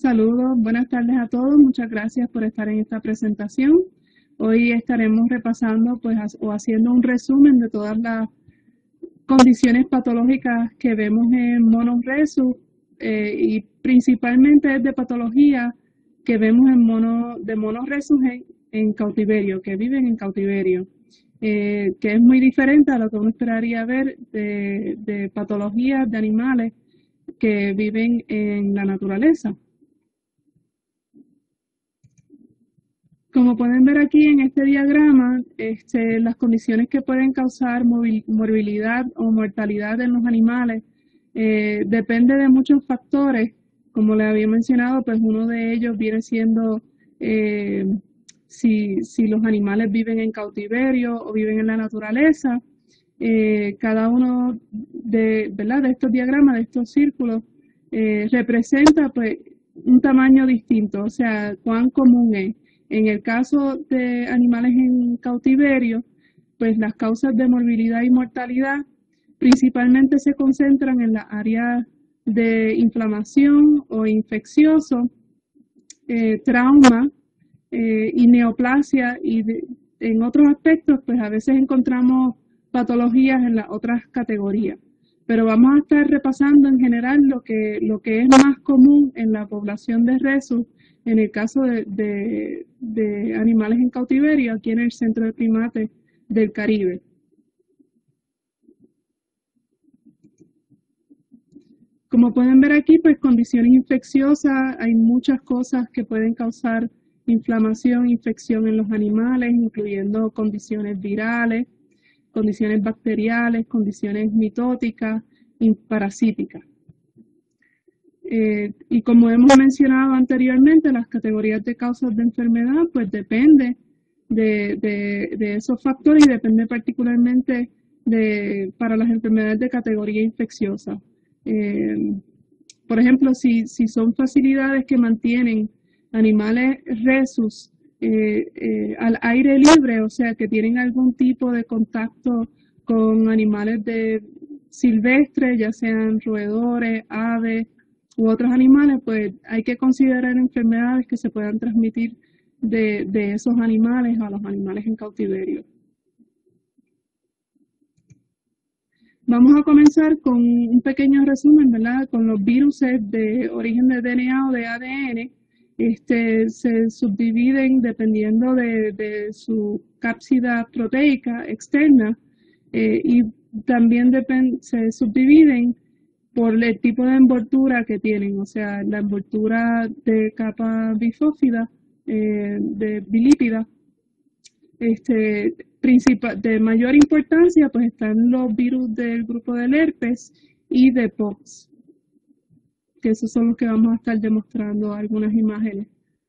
Saludos, buenas tardes a todos. Muchas gracias por estar en esta presentación. Hoy estaremos repasando o haciendo un resumen de todas las condiciones patológicas que vemos en monos rhesus y principalmente de patología que vemos en monos rhesus en cautiverio, que viven en cautiverio, que es muy diferente a lo que uno esperaría ver de patologías de animales que viven en la naturaleza. Como pueden ver aquí en este diagrama, las condiciones que pueden causar morbilidad o mortalidad en los animales depende de muchos factores. Como les había mencionado, pues uno de ellos viene siendo si los animales viven en cautiverio o viven en la naturaleza. Cada uno de estos diagramas, de estos círculos, representa pues un tamaño distinto, o sea, cuán común es. En el caso de animales en cautiverio, pues las causas de morbilidad y mortalidad principalmente se concentran en las áreas de inflamación o infeccioso, trauma y neoplasia, y en otros aspectos pues a veces encontramos patologías en las otras categorías. Pero vamos a estar repasando en general lo que es más común en la población de rhesus en el caso de animales en cautiverio aquí en el Centro de Primates del Caribe. Como pueden ver aquí, pues condiciones infecciosas, hay muchas cosas que pueden causar inflamación, infección en los animales, incluyendo condiciones virales, condiciones bacteriales, condiciones mitóticas y parasíticas. Y como hemos mencionado anteriormente, las categorías de causas de enfermedad pues depende de esos factores y depende particularmente para las enfermedades de categoría infecciosa. Por ejemplo, si son facilidades que mantienen animales rhesus al aire libre, o sea, que tienen algún tipo de contacto con animales silvestres, ya sean roedores, aves u otros animales, pues hay que considerar enfermedades que se puedan transmitir de esos animales a los animales en cautiverio. Vamos a comenzar con un pequeño resumen, ¿verdad? Con los virus de origen de DNA o de ADN. Se subdividen dependiendo de su cápsida proteica externa y también se subdividen por el tipo de envoltura que tienen, o sea, la envoltura de capa bifófida, de bilípida. De mayor importancia pues están los virus del grupo del herpes y de POX, que esos son los que vamos a estar demostrando algunas imágenes.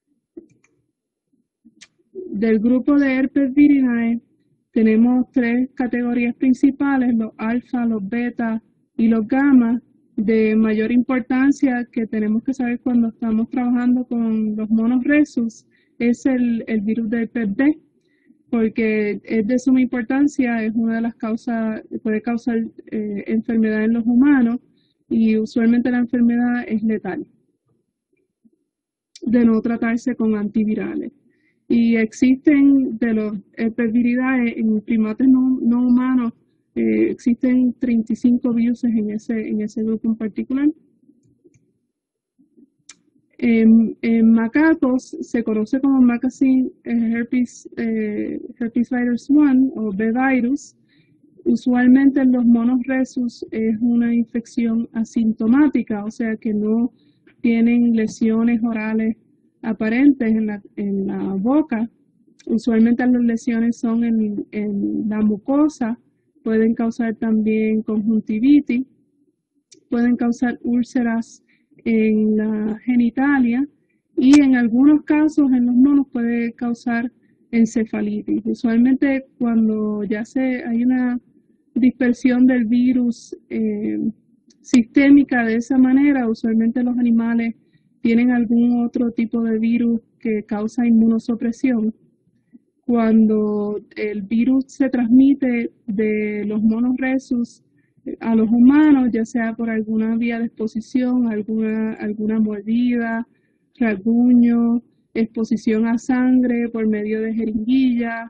Del grupo de herpes virinae tenemos tres categorías principales, los alfa, los beta y los gamma. De mayor importancia que tenemos que saber cuando estamos trabajando con los monos rhesus es el virus de herpes B, porque es de suma importancia, es una de las causas, puede causar enfermedad en los humanos y usualmente la enfermedad es letal, de no tratarse con antivirales. Y existen de los herpes viridae en primates no humanos, existen 35 virus en ese grupo en particular. En macacos se conoce como Macassine herpes virus 1 o B-virus. Usualmente en los monos rhesus es una infección asintomática, o sea que no tienen lesiones orales aparentes en la boca. Usualmente las lesiones son en la mucosa, pueden causar también conjuntivitis, pueden causar úlceras en la genitalia y en algunos casos en los monos puede causar encefalitis. Usualmente cuando ya hay una dispersión del virus sistémica de esa manera, usualmente los animales tienen algún otro tipo de virus que causa inmunosupresión. Cuando el virus se transmite de los monos rhesus a los humanos, ya sea por alguna vía de exposición, alguna mordida, rasguño, exposición a sangre por medio de jeringuilla,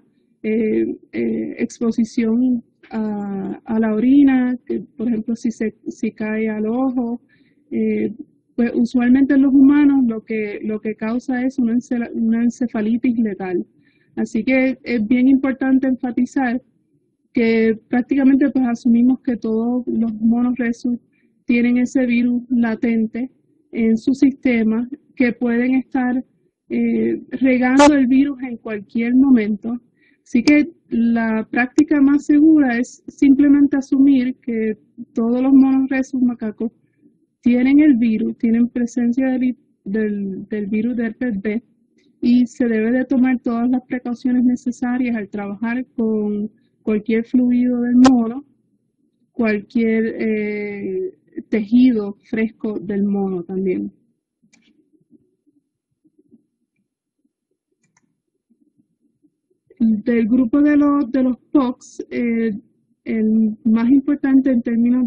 exposición a la orina, que por ejemplo si cae al ojo, pues usualmente en los humanos lo que causa es una encefalitis letal. Así que es bien importante enfatizar que prácticamente pues asumimos que todos los monos rhesus tienen ese virus latente en su sistema, que pueden estar regando el virus en cualquier momento. Así que la práctica más segura es simplemente asumir que todos los monos rhesus macacos tienen el virus, tienen presencia del virus de herpes B, y se debe de tomar todas las precauciones necesarias al trabajar con cualquier fluido del mono, cualquier tejido fresco del mono también. Del grupo de los POX, el más importante en términos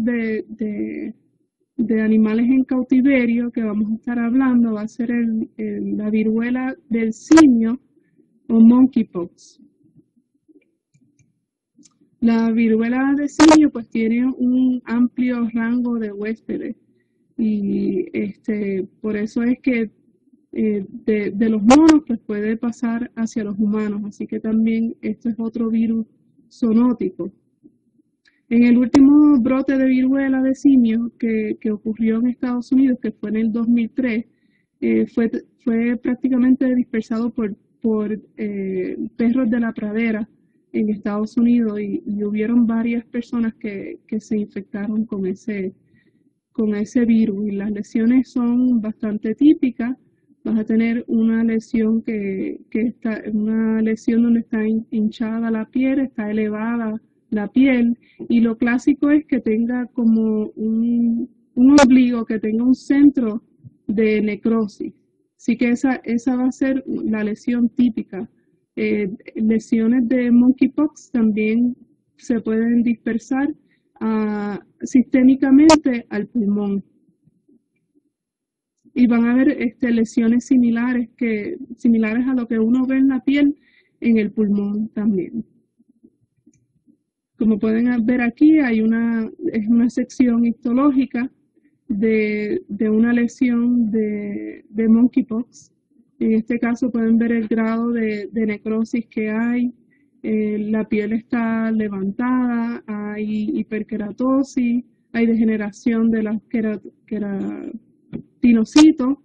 de animales en cautiverio que vamos a estar hablando va a ser la viruela del simio o monkeypox. La viruela de simio pues tiene un amplio rango de huéspedes y por eso es que de los monos pues puede pasar hacia los humanos, así que también este es otro virus zoonótico. En el último brote de viruela de simio que ocurrió en Estados Unidos, que fue en el 2003, fue prácticamente dispersado por perros de la pradera en Estados Unidos y hubieron varias personas que se infectaron con ese virus, y las lesiones son bastante típicas. Vas a tener una lesión una lesión donde está hinchada la piel, está elevada la piel, y lo clásico es que tenga como un ombligo, que tenga un centro de necrosis. Así que esa va a ser la lesión típica. Lesiones de monkeypox también se pueden dispersar sistémicamente al pulmón. Y van a haber lesiones similares a lo que uno ve en la piel, en el pulmón también. Como pueden ver aquí, es una sección histológica de una lesión de monkeypox. En este caso pueden ver el grado de necrosis que hay. La piel está levantada, hay hiperkeratosis, hay degeneración de las queratinocitos.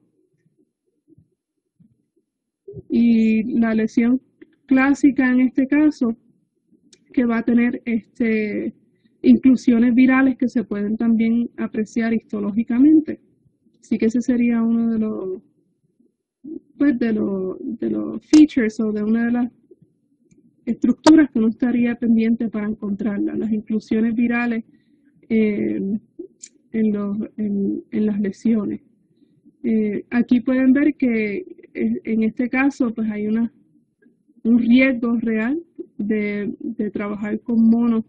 Y la lesión clásica en este caso, que va a tener inclusiones virales que se pueden también apreciar histológicamente. Así que ese sería uno de los features, o de una de las estructuras que uno estaría pendiente para encontrarla, las inclusiones virales en las lesiones. Aquí pueden ver que en este caso pues hay un riesgo real de trabajar con monos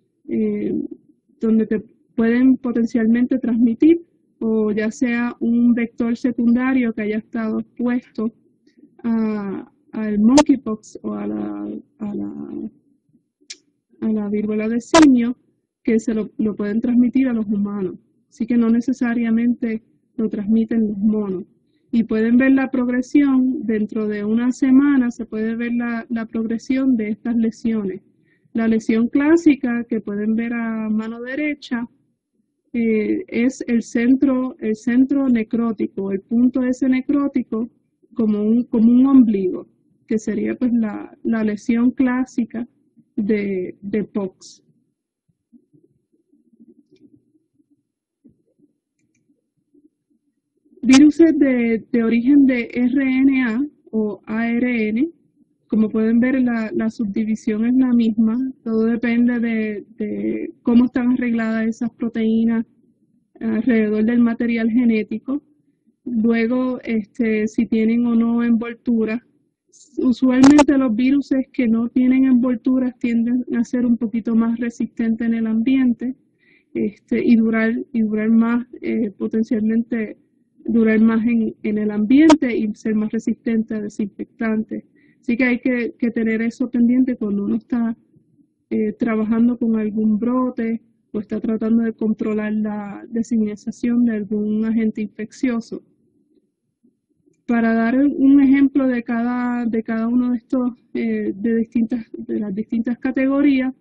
donde te pueden potencialmente transmitir, o ya sea un vector secundario que haya estado expuesto al monkeypox o a la viruela de simio, que se lo pueden transmitir a los humanos. Así que no necesariamente lo transmiten los monos. Y pueden ver la progresión, dentro de una semana se puede ver la progresión de estas lesiones. La lesión clásica que pueden ver a mano derecha es el centro necrótico, el punto ese necrótico como un ombligo, que sería pues la lesión clásica de POX. Viruses de origen de RNA o ARN, como pueden ver, la subdivisión es la misma. Todo depende de cómo están arregladas esas proteínas alrededor del material genético. Luego, si tienen o no envoltura. Usualmente los virus que no tienen envolturas tienden a ser un poquito más resistentes en el ambiente y durar más potencialmente durar más en el ambiente y ser más resistente a desinfectantes. Así que hay que tener eso pendiente cuando uno está trabajando con algún brote o está tratando de controlar la diseminación de algún agente infeccioso. Para dar un ejemplo de cada uno de estos, de las distintas categorías,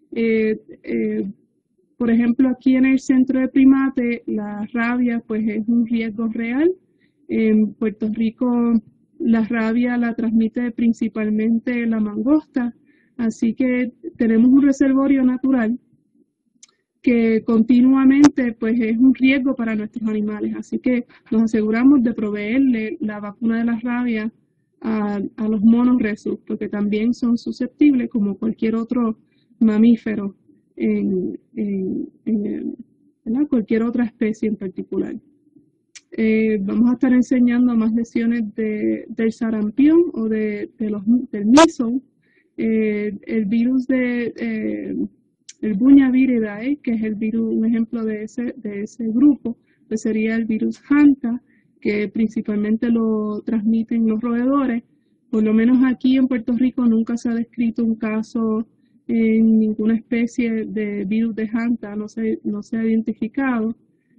por ejemplo, aquí en el centro de primates, la rabia pues es un riesgo real. En Puerto Rico la rabia la transmite principalmente la mangosta, así que tenemos un reservorio natural que continuamente pues es un riesgo para nuestros animales, así que nos aseguramos de proveerle la vacuna de la rabia a los monos rhesus, porque también son susceptibles como cualquier otro mamífero en cualquier otra especie en particular. Vamos a estar enseñando más lesiones del sarampión o del measles, el virus el Buñaviridae, que es el virus, un ejemplo de ese grupo, pues sería el virus Hanta, que principalmente lo transmiten los roedores. Por lo menos aquí en Puerto Rico nunca se ha descrito un caso en ninguna especie de virus de Hanta, no se ha identificado.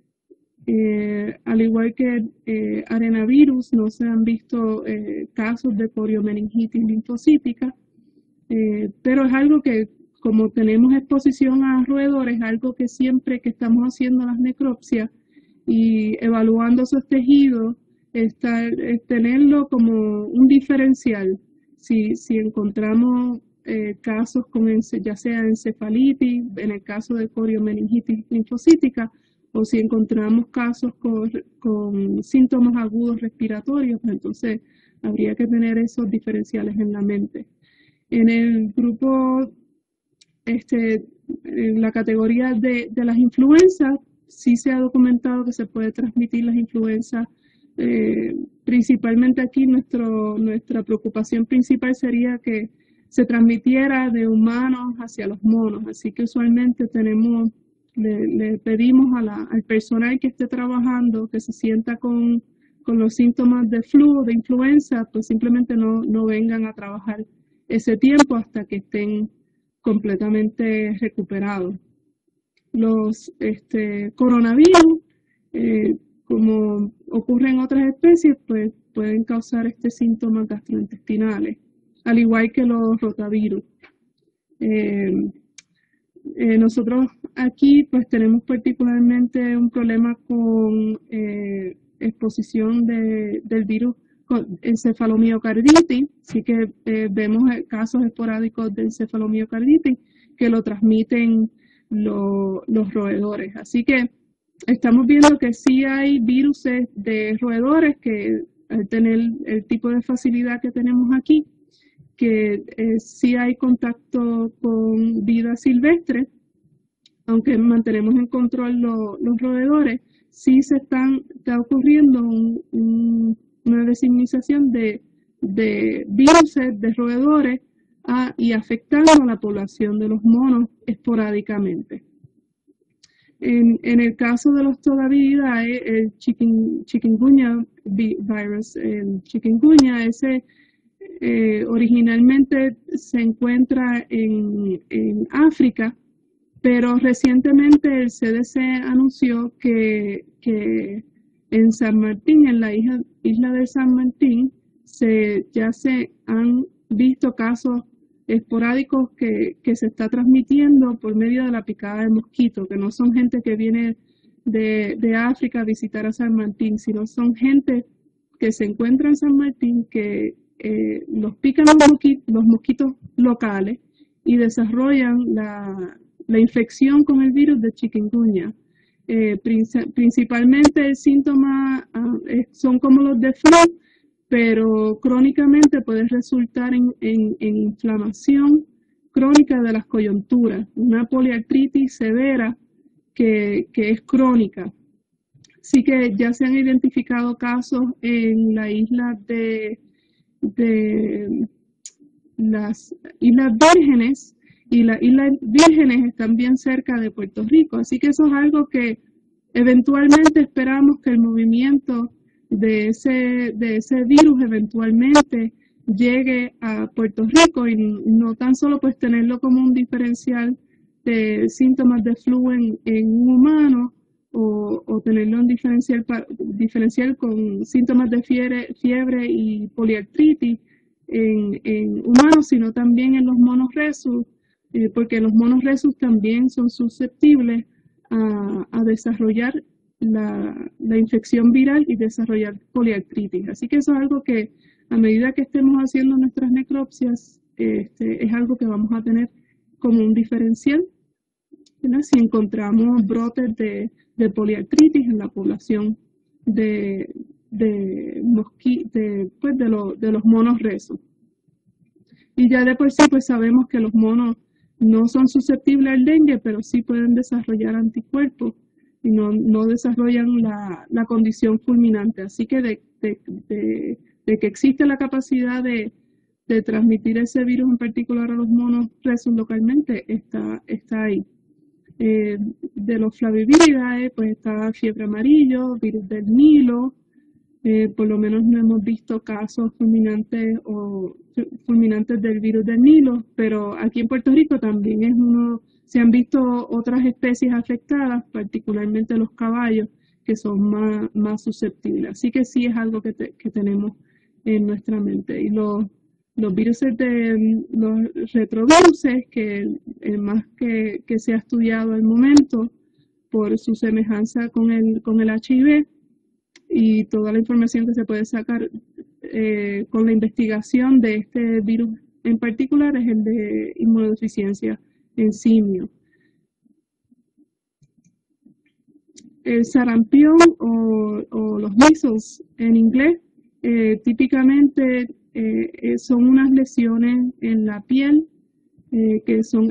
Al igual que arenavirus, no se han visto casos de poliomeningitis linfocítica, pero es algo que, como tenemos exposición a roedores, es algo que siempre que estamos haciendo las necropsias y evaluando esos tejidos, es tenerlo como un diferencial. Si encontramos casos con ya sea encefalitis, en el caso de poliomeningitis linfocítica, o si encontramos casos con síntomas agudos respiratorios, pues entonces habría que tener esos diferenciales en la mente. En el grupo, en la categoría de las influencias, sí se ha documentado que se puede transmitir las influencias. Principalmente aquí nuestra preocupación principal sería que se transmitiera de humanos hacia los monos, así que usualmente le pedimos al personal que esté trabajando que se sienta con los síntomas de flu o de influenza, pues simplemente no vengan a trabajar ese tiempo hasta que estén completamente recuperados. Los coronavirus, como ocurre en otras especies, pues pueden causar síntomas gastrointestinales, al igual que los rotavirus. Nosotros aquí pues tenemos particularmente un problema con exposición del virus con encefalomiocarditis, así que vemos casos esporádicos de encefalomiocarditis que lo transmiten los roedores. Así que estamos viendo que sí hay virus de roedores que al tener el tipo de facilidad que tenemos aquí, que sí hay contacto con vida silvestre, aunque mantenemos en control los roedores, sí está ocurriendo una diseminación de virus de roedores y afectando a la población de los monos esporádicamente. En el caso de los todaviridae, el chikungunya virus, el chikungunya, originalmente se encuentra en África, pero recientemente el CDC anunció que en San Martín, en la isla de San Martín, ya se han visto casos esporádicos que se está transmitiendo por medio de la picada de mosquito, que no son gente que viene de África a visitar a San Martín, sino son gente que se encuentra en San Martín que los pican los mosquitos locales y desarrollan la infección con el virus de chikungunya. Principalmente el síntoma son como los de flu, pero crónicamente puede resultar en inflamación crónica de las coyunturas, una poliartritis severa que es crónica. Así que ya se han identificado casos en la isla de las Islas Vírgenes, y las Islas Vírgenes están bien cerca de Puerto Rico, así que eso es algo que Eventualmente esperamos que el movimiento de ese virus eventualmente llegue a Puerto Rico y no tan solo pues tenerlo como un diferencial de síntomas de flu en un humano o tenerlo en diferencial con síntomas de fiebre y poliartritis en humanos, sino también en los monos rhesus, porque los monos rhesus también son susceptibles a desarrollar la infección viral y desarrollar poliartritis. Así que eso es algo que a medida que estemos haciendo nuestras necropsias, es algo que vamos a tener como un diferencial, ¿verdad? Si encontramos brotes de poliartritis en la población de los monos rhesus. Y ya de por sí pues sabemos que los monos no son susceptibles al dengue, pero sí pueden desarrollar anticuerpos y no desarrollan la condición fulminante. Así que de que existe la capacidad de transmitir ese virus en particular a los monos rhesus localmente, está ahí. De los Flaviviridae, pues está fiebre amarillo, virus del Nilo. Por lo menos no hemos visto casos fulminantes del virus del Nilo, pero aquí en Puerto Rico también se han visto otras especies afectadas, particularmente los caballos, que son más susceptibles. Así que sí es algo que tenemos en nuestra mente. Y los virus los retroviruses, que el más que se ha estudiado al momento por su semejanza con el HIV, y toda la información que se puede sacar con la investigación de este virus en particular es el de inmunodeficiencia en simio. El sarampión o los measles en inglés típicamente son unas lesiones en la piel que son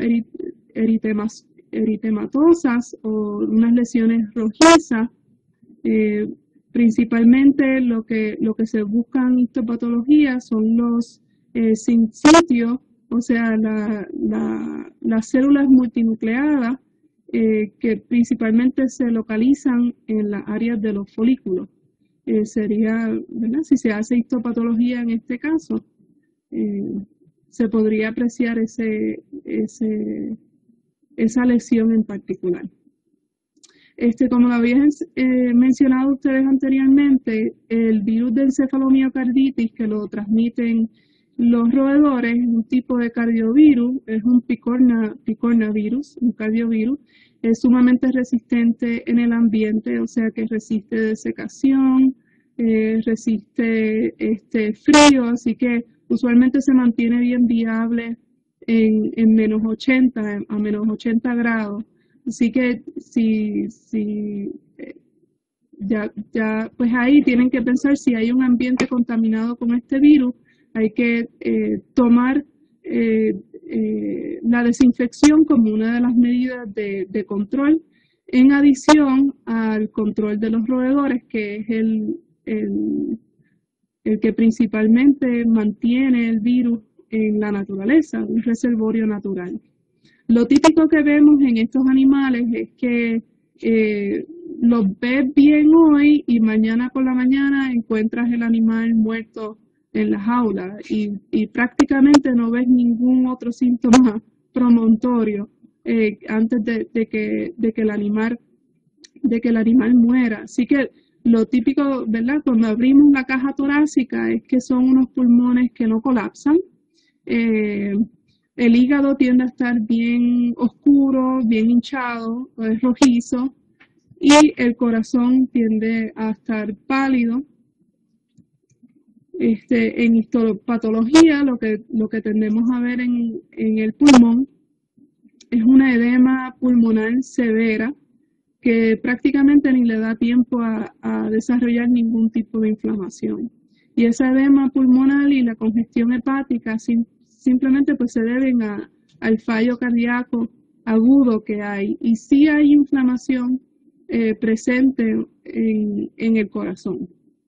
eritematosas o unas lesiones rojizas. Principalmente lo que se busca en histopatología son los sincitios, o sea, las células multinucleadas que principalmente se localizan en las áreas de los folículos. Sería, ¿verdad? Si se hace histopatología en este caso, se podría apreciar esa lesión en particular. Como lo habían mencionado ustedes anteriormente, el virus de encefalomiocarditis que lo transmiten los roedores es un tipo de cardiovirus, es un picornavirus, un cardiovirus, es sumamente resistente en el ambiente, o sea que resiste desecación, resiste frío, así que usualmente se mantiene bien viable en menos 80, a menos 80 grados. Así que pues ahí tienen que pensar si hay un ambiente contaminado con este virus, hay que tomar la desinfección como una de las medidas de control, en adición al control de los roedores, que es el que principalmente mantiene el virus en la naturaleza, un reservorio natural. Lo típico que vemos en estos animales es que los ves bien hoy y mañana por la mañana encuentras el animal muerto en la jaula y prácticamente no ves ningún otro síntoma promontorio antes de que el animal muera. Así que lo típico, ¿verdad? Cuando abrimos la caja torácica es que son unos pulmones que no colapsan. El hígado tiende a estar bien oscuro, bien hinchado, es rojizo, y el corazón tiende a estar pálido. En histopatología lo que tendemos a ver en el pulmón es una edema pulmonar severa que prácticamente ni le da tiempo a desarrollar ningún tipo de inflamación. Y esa edema pulmonar y la congestión hepática simplemente pues se deben al fallo cardíaco agudo que hay. Y sí hay inflamación presente en el corazón.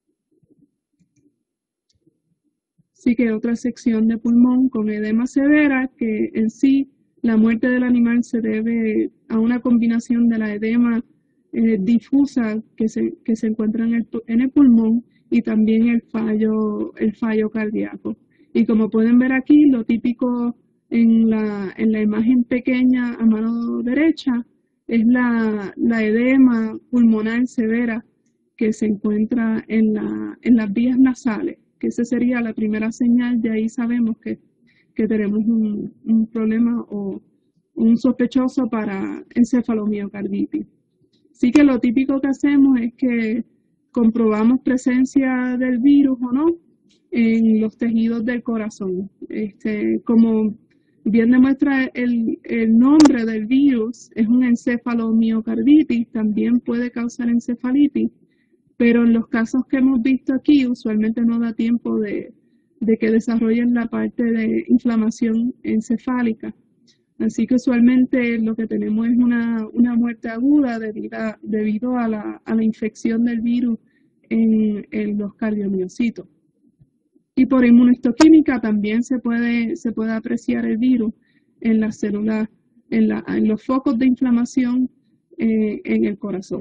Así que otra sección de pulmón con edema severa, que en sí la muerte del animal se debe a una combinación de la edema difusa que se encuentra en el pulmón y también el fallo cardíaco. Y como pueden ver aquí, lo típico en la imagen pequeña a mano derecha es la edema pulmonar severa que se encuentra en las vías nasales, que esa sería la primera señal. De ahí sabemos que tenemos un problema o un sospechoso para encefalomiocarditis. Así que lo típico que hacemos es que comprobamos presencia del virus o no en los tejidos del corazón. Como bien demuestra el nombre del virus, es un encefalomiocarditis, también puede causar encefalitis, pero en los casos que hemos visto aquí, usualmente no da tiempo de que desarrollen la parte de inflamación encefálica. Así que usualmente lo que tenemos es una muerte aguda debido a la infección del virus en los cardiomiocitos. Y por inmunohistoquímica también se puede apreciar el virus en las células, en los focos de inflamación en el corazón.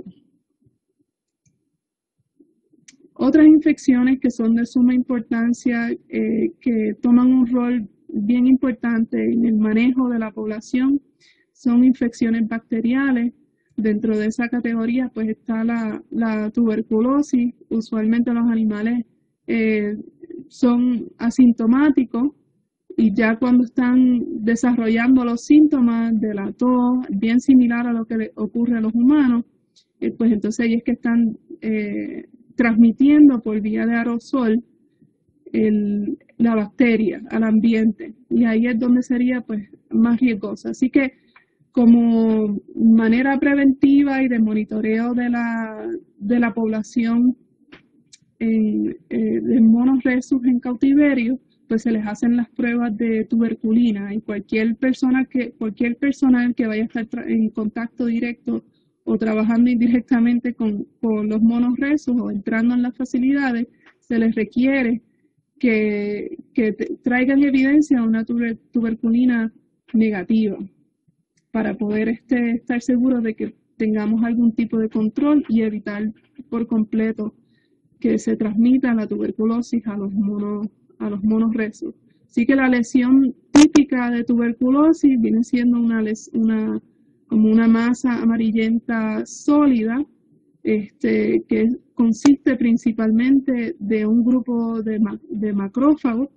Otras infecciones que son de suma importancia, que toman un rol bien importante en el manejo de la población, son infecciones bacteriales. Dentro de esa categoría pues está la tuberculosis. Usualmente los animales son asintomáticos y ya cuando están desarrollando los síntomas de la tos, bien similar a lo que le ocurre a los humanos, pues entonces ahí es que están transmitiendo por vía de aerosol la bacteria al ambiente, y ahí es donde sería pues más riesgosa. Así que como manera preventiva y de monitoreo de la población de monos rhesus en cautiverio, pues se les hacen las pruebas de tuberculina, y cualquier personal que vaya a estar en contacto directo o trabajando indirectamente con los monos rhesus o entrando en las facilidades, se les requiere que traigan evidencia de una tuberculina negativa para poder estar seguros de que tengamos algún tipo de control y evitar por completo que se transmita la tuberculosis a los monos rhesus. Así que la lesión típica de tuberculosis viene siendo como una masa amarillenta sólida, que consiste principalmente de un grupo de macrófagos,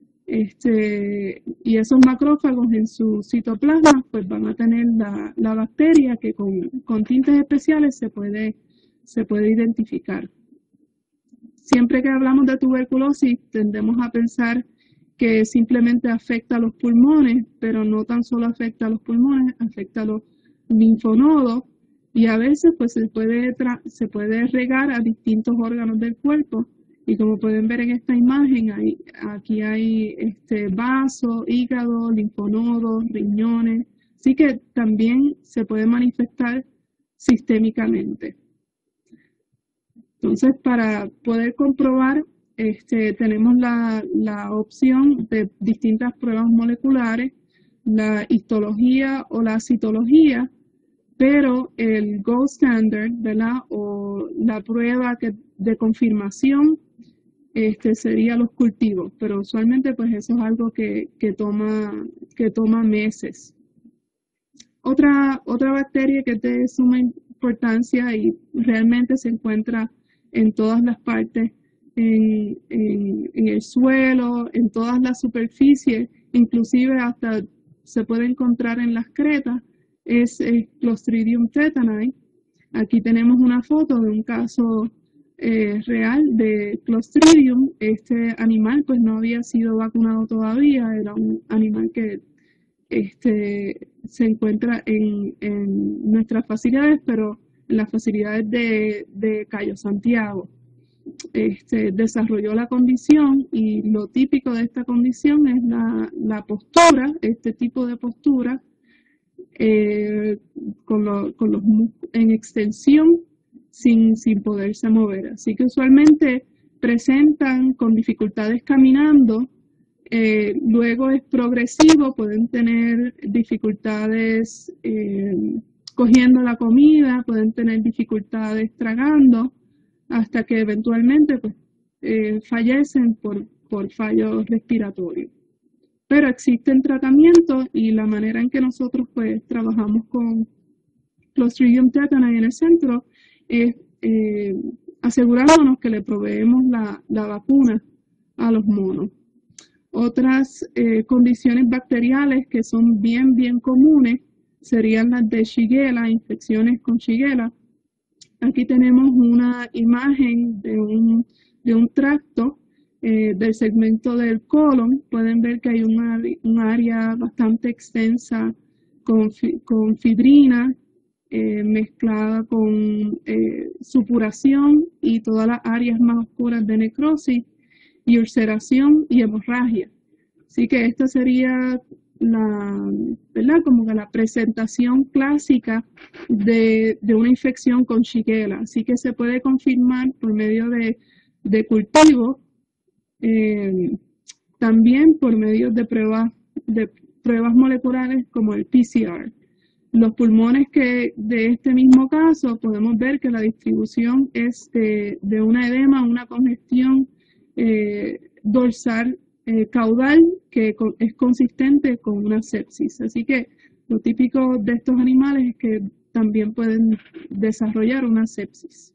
y esos macrófagos en su citoplasma pues van a tener la bacteria que con tintes especiales se puede identificar. Siempre que hablamos de tuberculosis tendemos a pensar que simplemente afecta a los pulmones, pero no tan solo afecta a los pulmones, afecta a los linfonodos, y a veces pues se puede regar a distintos órganos del cuerpo. Y como pueden ver en esta imagen, aquí hay vaso, hígado, linfonodos, riñones. Así que también se puede manifestar sistémicamente. Entonces, para poder comprobar, tenemos la opción de distintas pruebas moleculares, la histología o la citología, pero el gold standard, ¿verdad? O la prueba de confirmación sería los cultivos, pero usualmente pues eso es algo que toma meses. Otra bacteria que es de suma importancia y realmente se encuentra en todas las partes, en el suelo, en todas las superficies, inclusive hasta se puede encontrar en las cretas, es Clostridium tetani. Aquí tenemos una foto de un caso real de Clostridium. Este animal pues no había sido vacunado todavía, era un animal que se encuentra en nuestras facilidades, pero en las facilidades de Cayo Santiago. Desarrolló la condición, y lo típico de esta condición es la postura, este tipo de postura, con los en extensión sin poderse mover. Así que usualmente presentan con dificultades caminando, luego es progresivo, pueden tener dificultades cogiendo la comida, pueden tener dificultades tragando, hasta que eventualmente pues, fallecen por fallo respiratorio. Pero existen tratamientos y la manera en que nosotros pues trabajamos con Clostridium tetani en el centro es asegurándonos que le proveemos la vacuna a los monos. Otras condiciones bacteriales que son bien comunes serían las de Shigella, infecciones con Shigella. Aquí tenemos una imagen de un tracto del segmento del colon. Pueden ver que hay un área bastante extensa con fibrina mezclada con supuración y todas las áreas más oscuras de necrosis y ulceración y hemorragia. Así que esta sería ¿verdad? Como que la presentación clásica de una infección con Shigella. Así que se puede confirmar por medio de cultivo, también por medio de pruebas moleculares como el PCR. Los pulmones de este mismo caso podemos ver que la distribución es de una edema, una congestión dorsal caudal que es consistente con una sepsis. Así que lo típico de estos animales es que también pueden desarrollar una sepsis.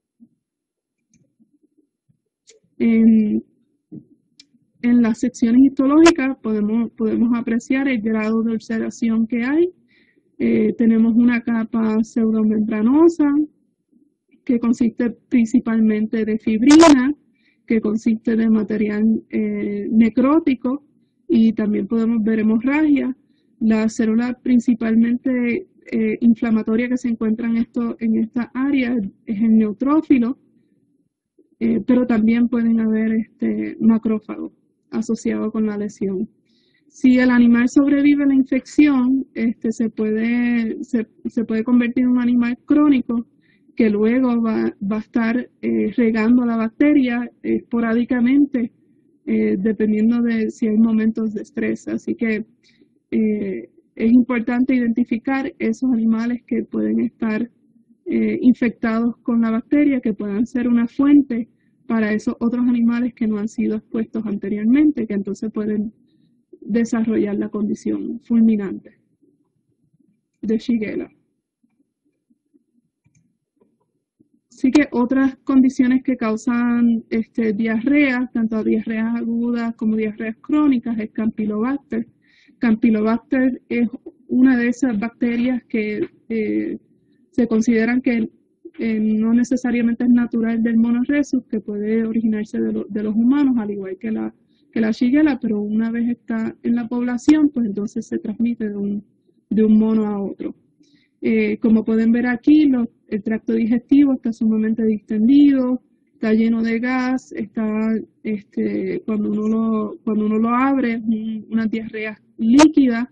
En las secciones histológicas podemos apreciar el grado de ulceración que hay. Tenemos una capa pseudomembranosa que consiste principalmente de fibrina, que consiste de material necrótico, y también podemos ver hemorragia. La célula principalmente inflamatoria que se encuentra en esta área es el neutrófilo, pero también pueden haber macrófagos asociados con la lesión. Si el animal sobrevive a la infección, se puede convertir en un animal crónico que luego va a estar regando la bacteria esporádicamente, dependiendo de si hay momentos de estrés. Así que es importante identificar esos animales que pueden estar infectados con la bacteria, que puedan ser una fuente para esos otros animales que no han sido expuestos anteriormente, que entonces pueden desarrollar la condición fulminante de Shigella. Así que otras condiciones que causan diarrea, tanto diarreas agudas como diarreas crónicas, es Campylobacter. Campylobacter es una de esas bacterias que se consideran que no necesariamente es natural del mono rhesus, que puede originarse de los humanos, al igual que la Shigella, pero una vez está en la población, pues entonces se transmite de un mono a otro. Como pueden ver aquí, el tracto digestivo está sumamente distendido, está lleno de gas, cuando uno lo abre, una diarrea líquida.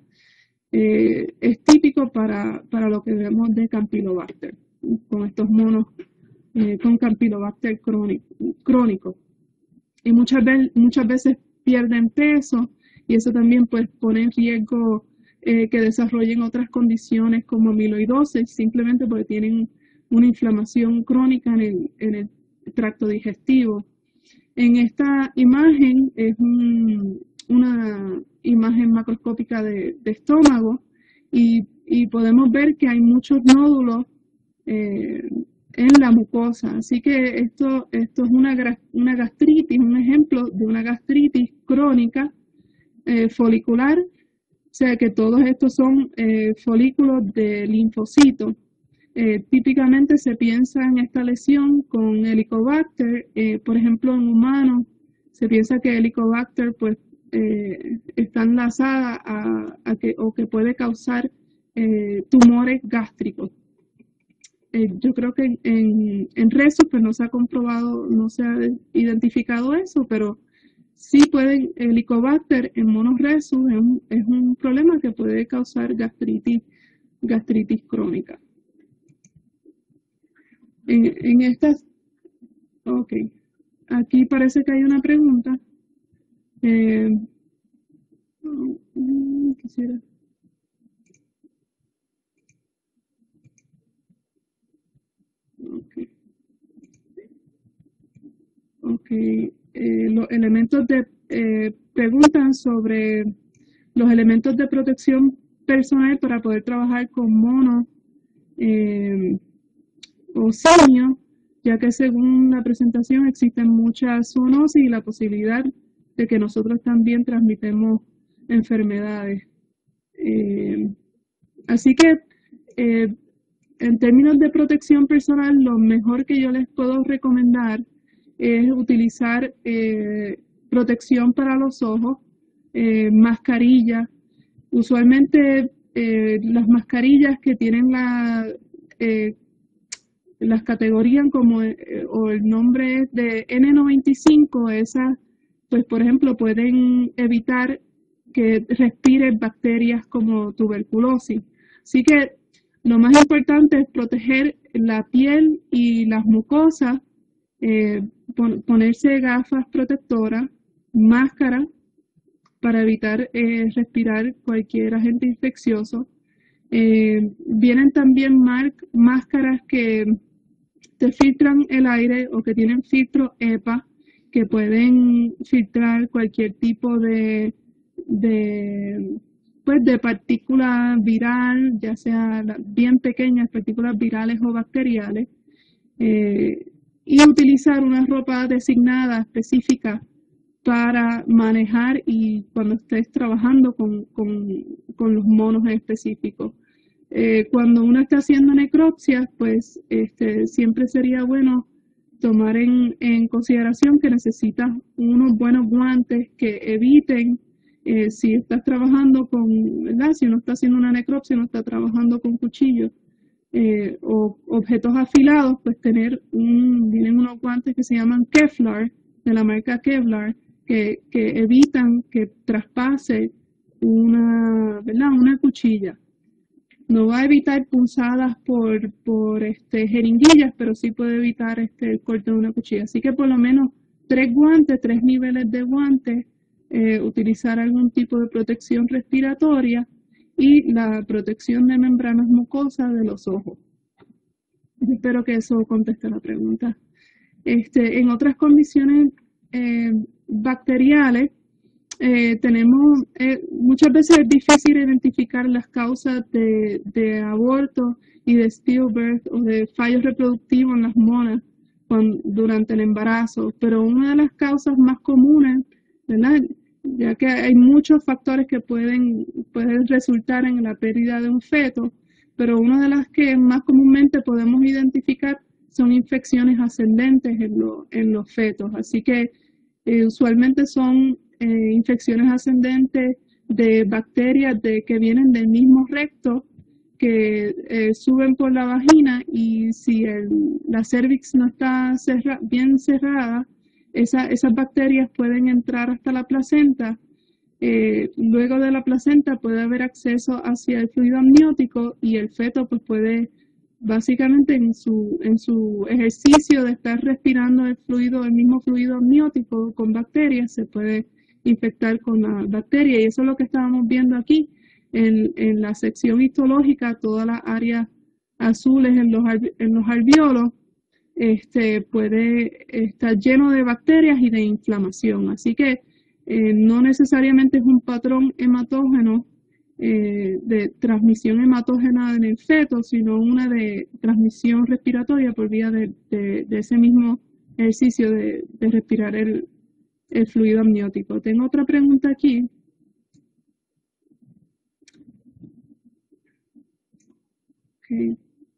Es típico para lo que vemos de Campylobacter, con estos monos con Campylobacter crónico. Y muchas veces pierden peso, y eso también pues pone en riesgo que desarrollen otras condiciones como amiloidosis, simplemente porque tienen una inflamación crónica en el tracto digestivo. En esta imagen es una imagen macroscópica de estómago, y podemos ver que hay muchos nódulos en la mucosa. Así que esto es una gastritis, un ejemplo de una gastritis crónica folicular. O sea que todos estos son folículos de linfocitos. Típicamente se piensa en esta lesión con Helicobacter. Por ejemplo, en humanos se piensa que Helicobacter pues, está enlazada o que puede causar tumores gástricos. Yo creo que en rhesus pues no se ha comprobado, no se ha identificado eso, pero sí pueden, Helicobacter en monos rhesus es un problema que puede causar gastritis crónica. En estas, ok, aquí parece que hay una pregunta. Quisiera. Okay. Okay. Los elementos de preguntan sobre los elementos de protección personal para poder trabajar con monos o simios, ya que según la presentación existen muchas zoonosis y la posibilidad de que nosotros también transmitamos enfermedades. Así que en términos de protección personal, lo mejor que yo les puedo recomendar es utilizar protección para los ojos, mascarillas. Usualmente las mascarillas que tienen las categorías como o el nombre es de N95, esas, pues por ejemplo, pueden evitar que respire bacterias como tuberculosis. Así que lo más importante es proteger la piel y las mucosas, ponerse gafas protectoras, máscara para evitar respirar cualquier agente infeccioso. Vienen también máscaras que te filtran el aire o que tienen filtro EPA, que pueden filtrar cualquier tipo de partícula viral, ya sea bien pequeñas, partículas virales o bacteriales, y utilizar una ropa designada, específica, para manejar y cuando estés trabajando con los monos específicos. Cuando uno está haciendo necropsias, pues siempre sería bueno tomar en consideración que necesitas unos buenos guantes que eviten, si estás trabajando ¿verdad? Si uno está haciendo una necropsia, no está trabajando con cuchillos o objetos afilados, pues vienen unos guantes que se llaman Kevlar, de la marca Kevlar, que evitan que traspase ¿verdad? Una cuchilla. No va a evitar punzadas por jeringuillas, pero sí puede evitar el corte de una cuchilla. Así que por lo menos 3 guantes, 3 niveles de guantes, utilizar algún tipo de protección respiratoria y la protección de membranas mucosas de los ojos. Espero que eso conteste la pregunta. En otras condiciones bacteriales, tenemos, muchas veces es difícil identificar las causas de aborto y de stillbirth o de fallos reproductivos en las monas durante el embarazo, pero una de las causas más comunes, ¿verdad? Ya que hay muchos factores que pueden resultar en la pérdida de un feto, pero una de las que más comúnmente podemos identificar son infecciones ascendentes en los fetos. Así que usualmente son infecciones ascendentes de bacterias que vienen del mismo recto, que suben por la vagina, y si la cervix no está bien cerrada, esas bacterias pueden entrar hasta la placenta. Luego de la placenta puede haber acceso hacia el fluido amniótico y el feto pues puede, básicamente en su ejercicio de estar respirando el mismo fluido amniótico con bacterias, se puede infectar con la bacteria, y eso es lo que estábamos viendo aquí en la sección histológica. Todas las áreas azules en los alvéolos puede estar lleno de bacterias y de inflamación. Así que no necesariamente es un patrón hematógeno de transmisión hematógena en el feto, sino una de transmisión respiratoria por vía de ese mismo ejercicio de respirar el fluido amniótico. Tengo otra pregunta aquí. Okay.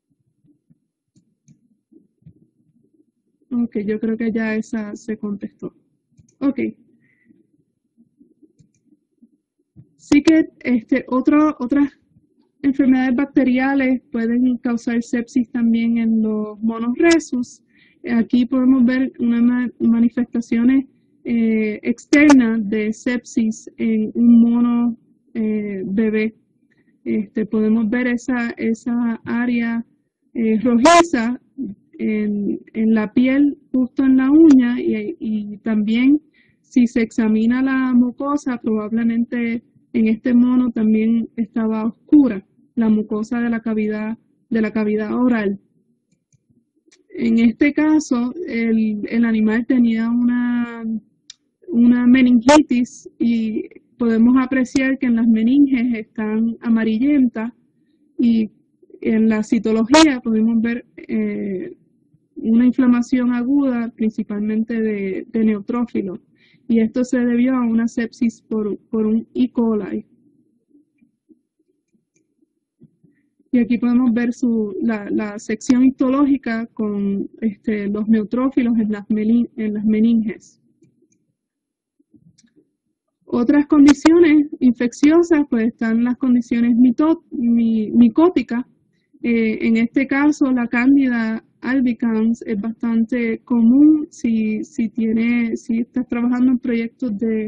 Ok, yo creo que ya esa se contestó. Ok. Sí que otras enfermedades bacteriales pueden causar sepsis también en los monos rhesus. Aquí podemos ver unas manifestaciones externas de sepsis en un mono bebé. Podemos ver esa área rojiza en la piel, justo en la uña, y también si se examina la mucosa, probablemente en este mono también estaba oscura la mucosa de la cavidad oral. En este caso, el animal tenía una meningitis y podemos apreciar que en las meninges están amarillentas y en la citología podemos ver una inflamación aguda, principalmente de neutrófilos, y esto se debió a una sepsis por un E. coli. Y aquí podemos ver la sección histológica con los neutrófilos en las meninges. Otras condiciones infecciosas, pues están las condiciones micóticas. En este caso, la Candida albicans es bastante común si estás trabajando en proyectos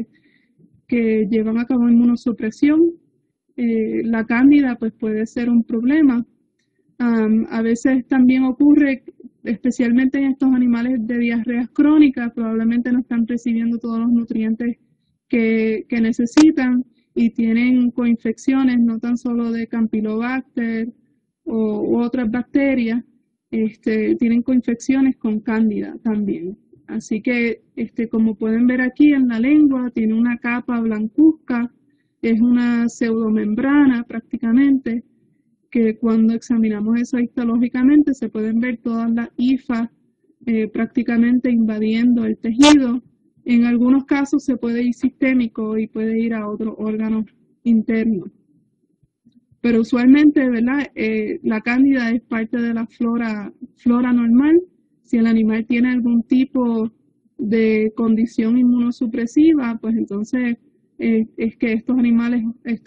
que llevan a cabo inmunosupresión. La Cándida pues puede ser un problema. A veces también ocurre, especialmente en estos animales de diarreas crónicas, probablemente no están recibiendo todos los nutrientes que necesitan y tienen coinfecciones no tan solo de Campylobacter u otras bacterias, tienen coinfecciones con Cándida también. Así que, como pueden ver aquí en la lengua, tiene una capa blancuzca, es una pseudomembrana prácticamente, que cuando examinamos eso histológicamente se pueden ver todas las hifas prácticamente invadiendo el tejido. En algunos casos se puede ir sistémico y puede ir a otro órgano interno. Pero usualmente, ¿verdad? La cándida es parte de la flora normal. Si el animal tiene algún tipo de condición inmunosupresiva, pues entonces es que estos animales,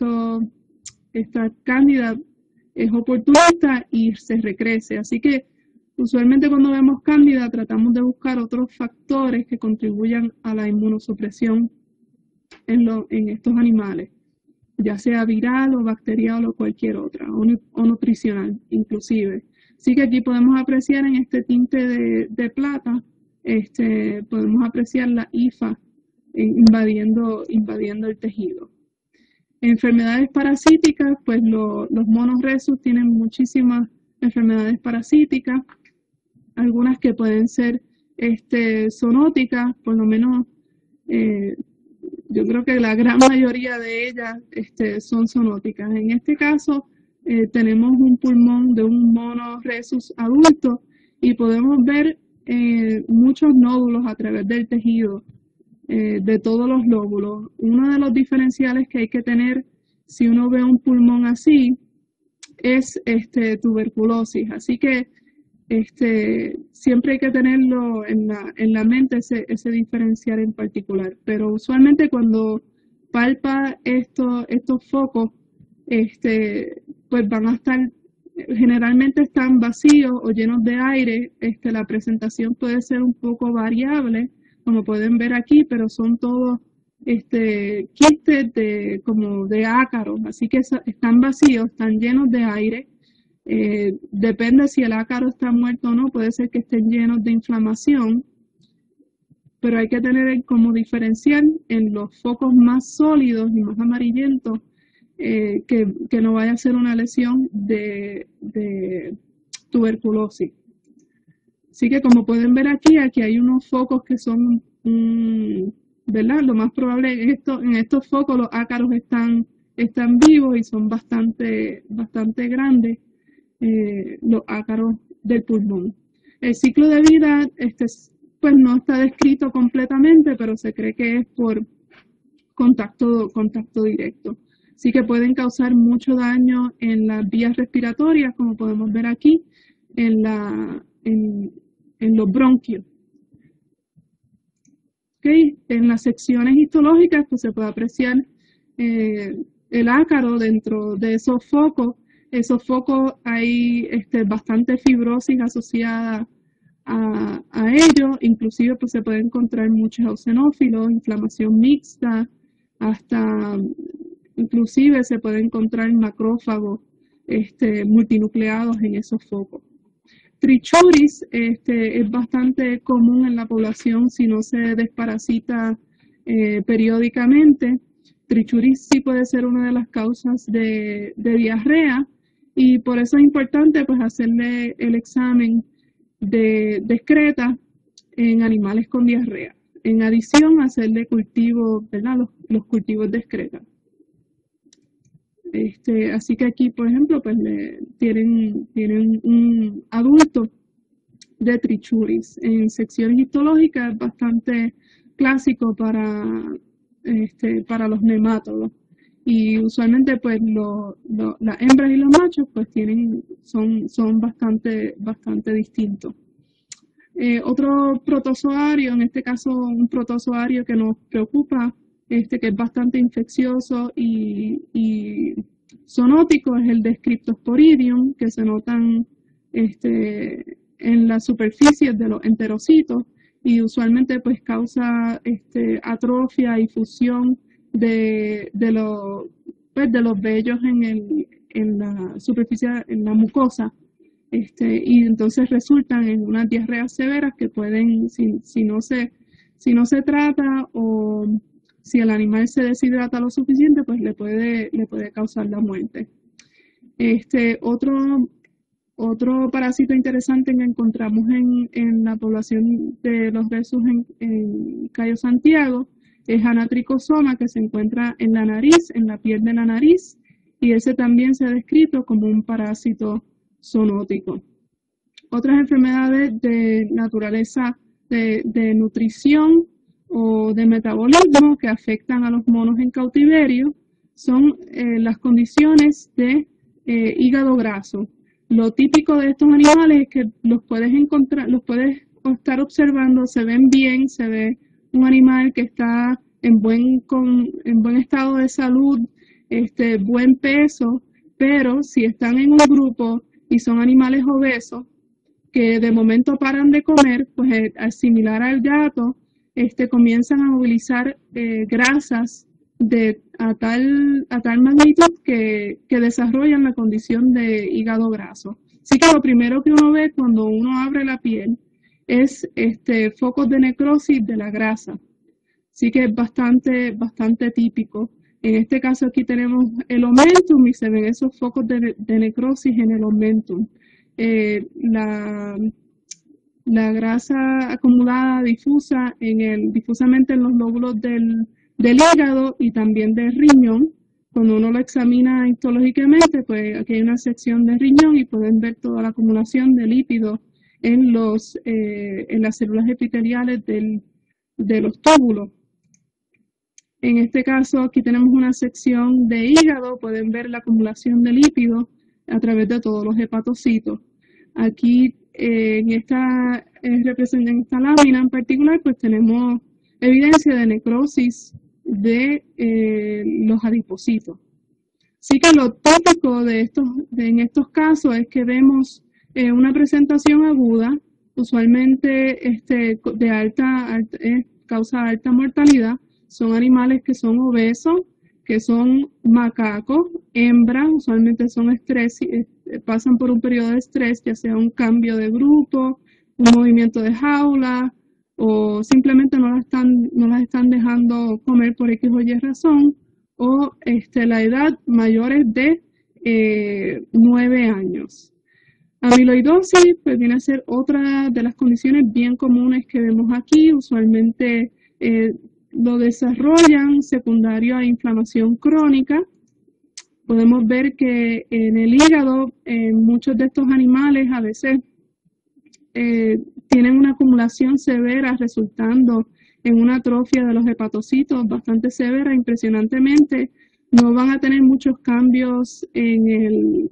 esta cándida es oportunista y se recrece. Así que usualmente cuando vemos cándida tratamos de buscar otros factores que contribuyan a la inmunosupresión en estos animales, ya sea viral o bacterial o cualquier otra, o nutricional inclusive. Así que aquí podemos apreciar en este tinte de plata, podemos apreciar la hifa invadiendo el tejido. Enfermedades parasíticas, pues los monos rhesus tienen muchísimas enfermedades parasíticas, algunas que pueden ser zoonóticas, por lo menos yo creo que la gran mayoría de ellas son zoonóticas. En este caso tenemos un pulmón de un mono rhesus adulto y podemos ver muchos nódulos a través del tejido de todos los lóbulos. Uno de los diferenciales que hay que tener si uno ve un pulmón así es tuberculosis. Así que siempre hay que tenerlo en la mente ese diferencial en particular. Pero usualmente cuando palpa estos focos, pues van a estar, generalmente están vacíos o llenos de aire. La presentación puede ser un poco variable, como pueden ver aquí, pero son todos quistes como de ácaros, así que están vacíos, están llenos de aire. Depende si el ácaro está muerto o no, puede ser que estén llenos de inflamación, pero hay que tener como diferencial en los focos más sólidos y más amarillentos que no vaya a ser una lesión de tuberculosis. Así que como pueden ver aquí hay unos focos que son, ¿verdad? Lo más probable en estos focos los ácaros están vivos y son bastante grandes. Los ácaros del pulmón. El ciclo de vida pues no está descrito completamente, pero se cree que es por contacto directo. Así que pueden causar mucho daño en las vías respiratorias, como podemos ver aquí, en los bronquios. ¿Okay? En las secciones histológicas pues se puede apreciar el ácaro dentro de esos focos. Esos focos hay bastante fibrosis asociada a ellos, inclusive pues se puede encontrar muchos eosinófilos, inflamación mixta, hasta inclusive se puede encontrar macrófagos multinucleados en esos focos. Trichuris es bastante común en la población si no se desparasita periódicamente. Trichuris sí puede ser una de las causas de diarrea y por eso es importante pues hacerle el examen de excreta en animales con diarrea, en adición a hacerle cultivo, ¿verdad? Los cultivos de excreta. Así que aquí, por ejemplo, pues tienen un adulto de trichuris. En secciones histológicas es bastante clásico para los nemátodos. Y usualmente pues las hembras y los machos pues son bastante distintos. Otro protozoario, en este caso un protozoario que nos preocupa, que es bastante infeccioso y zoonótico, es el Scriptosporidium, que se notan en las superficies de los enterocitos y usualmente pues causa atrofia y fusión de los vellos en la superficie, en la mucosa. Y entonces resultan en unas diarreas severas que pueden, si no se trata o si el animal se deshidrata lo suficiente, pues le puede causar la muerte. Otro parásito interesante que encontramos en la población de los versus en Cayo Santiago es Anatricosoma, que se encuentra en la nariz, en la piel de la nariz, y ese también se ha descrito como un parásito zoonótico. Otras enfermedades de naturaleza de nutrición o de metabolismo que afectan a los monos en cautiverio son las condiciones de hígado graso. Lo típico de estos animales es que los puedes estar observando, se ven bien, se ve un animal que está en buen estado de salud, buen peso, pero si están en un grupo y son animales obesos que de momento paran de comer, pues al similar al gato, comienzan a movilizar grasas a tal magnitud que desarrollan la condición de hígado graso. Así que lo primero que uno ve cuando uno abre la piel es focos de necrosis de la grasa. Así que es bastante típico. En este caso aquí tenemos el omentum y se ven esos focos de necrosis en el omentum. La grasa acumulada difusamente en los lóbulos del hígado y también del riñón. Cuando uno lo examina histológicamente, pues aquí hay una sección de riñón y pueden ver toda la acumulación de lípidos en las células epiteliales de los túbulos. En este caso, aquí tenemos una sección de hígado, pueden ver la acumulación de lípidos a través de todos los hepatocitos. Aquí, en esta lámina en particular, pues tenemos evidencia de necrosis de los adipocitos. Así que lo típico en estos casos es que vemos una presentación aguda, usualmente causa alta mortalidad. Son animales que son obesos, que son macacos, hembras, usualmente son pasan por un periodo de estrés, ya sea un cambio de grupo, un movimiento de jaula, o simplemente no las están dejando comer por X o Y razón, o la edad mayores de 9 años. Amiloidosis pues viene a ser otra de las condiciones bien comunes que vemos aquí, usualmente lo desarrollan secundario a inflamación crónica. Podemos ver que en el hígado, muchos de estos animales a veces tienen una acumulación severa resultando en una atrofia de los hepatocitos bastante severa. Impresionantemente, no van a tener muchos cambios en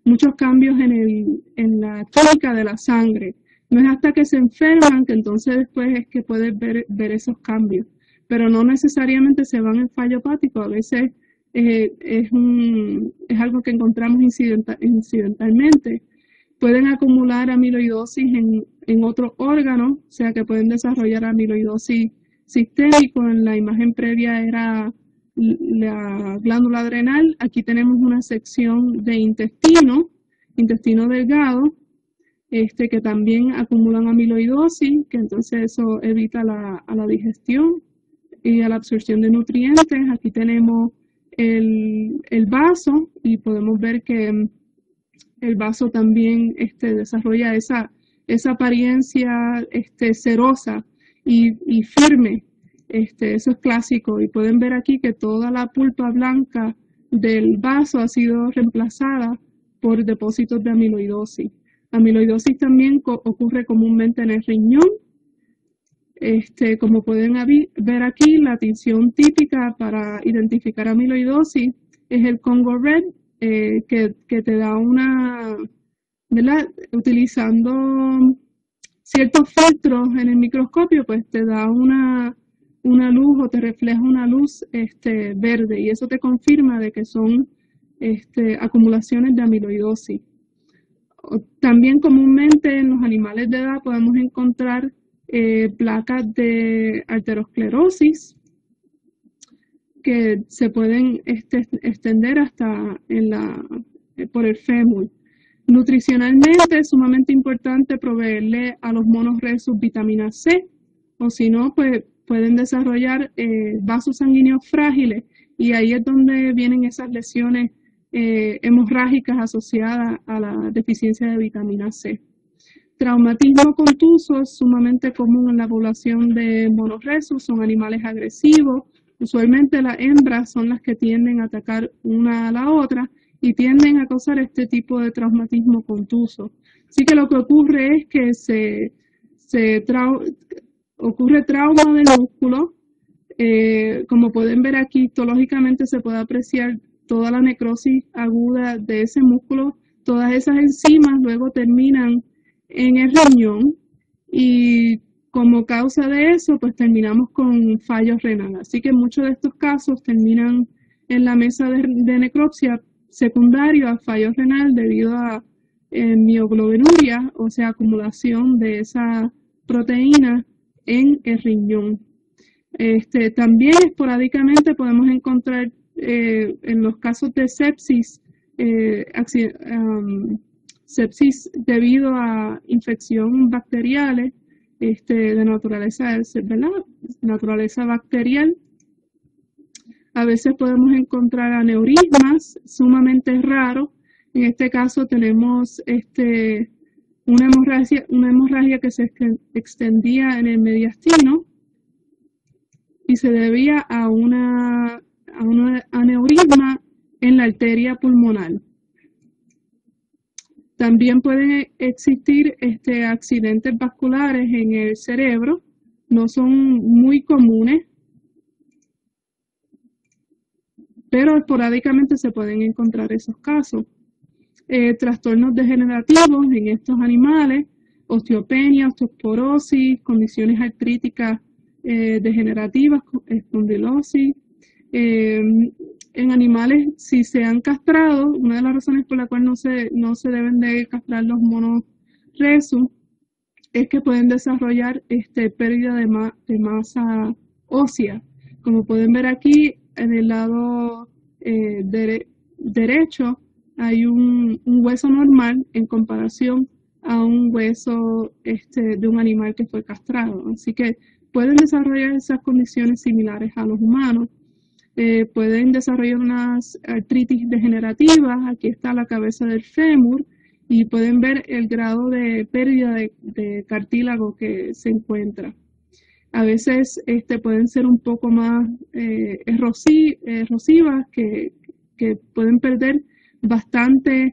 la química de la sangre. No es hasta que se enferman que entonces después es que puedes ver esos cambios. Pero no necesariamente se van en fallo hepático, a veces es algo que encontramos incidentalmente. Pueden acumular amiloidosis en otros órganos, o sea que pueden desarrollar amiloidosis sistémico. En la imagen previa era la glándula adrenal. Aquí tenemos una sección de intestino delgado, que también acumulan amiloidosis, que entonces eso evita a la digestión y a la absorción de nutrientes. Aquí tenemos el vaso y podemos ver que el vaso también desarrolla esa esa apariencia cerosa y firme. Eso es clásico, y pueden ver aquí que toda la pulpa blanca del vaso ha sido reemplazada por depósitos de amiloidosis. Amiloidosis también ocurre comúnmente en el riñón. Como pueden ver aquí, la tinción típica para identificar amiloidosis es el Congo Red, que te da una, ¿verdad? Utilizando ciertos filtros en el microscopio, pues te da una luz o te refleja una luz verde, y eso te confirma de que son acumulaciones de amiloidosis. También comúnmente en los animales de edad podemos encontrar placas de arteriosclerosis que se pueden extender hasta por el fémur. Nutricionalmente es sumamente importante proveerle a los monos rhesus vitamina C, o si no, pues pueden desarrollar vasos sanguíneos frágiles, y ahí es donde vienen esas lesiones hemorrágicas asociadas a la deficiencia de vitamina C. Traumatismo contuso es sumamente común en la población de monos rhesus, son animales agresivos. Usualmente las hembras son las que tienden a atacar una a la otra y tienden a causar este tipo de traumatismo contuso. Así que lo que ocurre es que ocurre trauma del músculo. Como pueden ver aquí, histológicamente se puede apreciar toda la necrosis aguda de ese músculo. Todas esas enzimas luego terminan en el riñón, y como causa de eso, pues terminamos con fallo renal. Así que muchos de estos casos terminan en la mesa de necropsia secundario a fallo renal debido a mioglobinuria, o sea, acumulación de esa proteína en el riñón. También esporádicamente podemos encontrar en los casos de sepsis, sepsis debido a infección bacteriales de naturaleza bacterial. A veces podemos encontrar aneurismas sumamente raros. En este caso tenemos una hemorragia que se extendía en el mediastino y se debía a un aneurisma en la arteria pulmonar. También pueden existir accidentes vasculares en el cerebro. No son muy comunes, pero esporádicamente se pueden encontrar esos casos. Trastornos degenerativos en estos animales, osteopenia, osteoporosis, condiciones artríticas degenerativas, espondilosis. En animales, si se han castrado, una de las razones por la cual no se deben de castrar los monos rhesus es que pueden desarrollar pérdida de masa ósea. Como pueden ver aquí, en el lado derecho hay un hueso normal en comparación a un hueso de un animal que fue castrado. Así que pueden desarrollar esas condiciones similares a los humanos. Pueden desarrollar unas artritis degenerativas. Aquí está la cabeza del fémur y pueden ver el grado de pérdida de cartílago que se encuentra. A veces pueden ser un poco más erosivas, que pueden perder bastante